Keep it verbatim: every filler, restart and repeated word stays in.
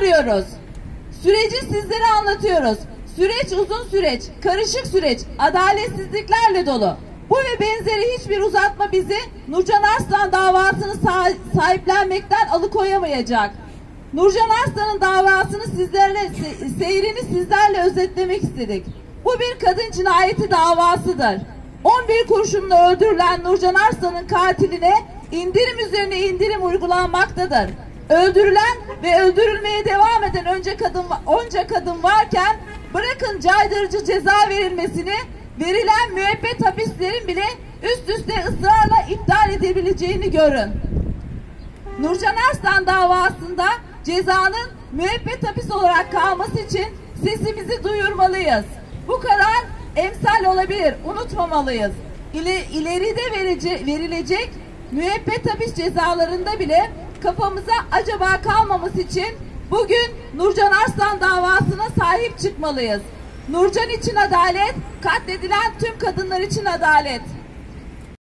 soruyoruz. Süreci sizlere anlatıyoruz. Süreç uzun süreç, karışık süreç, adaletsizliklerle dolu. Bu ve benzeri hiçbir uzatma bizi Nurcan Arslan davasını sahiplenmekten alıkoyamayacak. Nurcan Arslan'ın davasını sizlerle, seyrini sizlerle özetlemek istedik. Bu bir kadın cinayeti davasıdır. on bir kurşunla öldürülen Nurcan Arslan'ın katiline indirim üzerine indirim uygulanmaktadır. Öldürülen ve öldürülmeye devam eden önce kadın, onca kadın varken bırakın caydırıcı ceza verilmesini, verilen müebbet hapislerin bile üst üste ısrarla iptal edebileceğini görün. Nurcan Arslan davasında cezanın müebbet hapis olarak kalması için sesimizi duyurmalıyız. Bu karar emsal olabilir, unutmamalıyız. İle, ileride verici, verilecek müebbet hapis cezalarında bile kafamıza acaba kalmaması için bugün Nurcan Arslan davasına sahip çıkmalıyız. Nurcan için adalet, katledilen tüm kadınlar için adalet.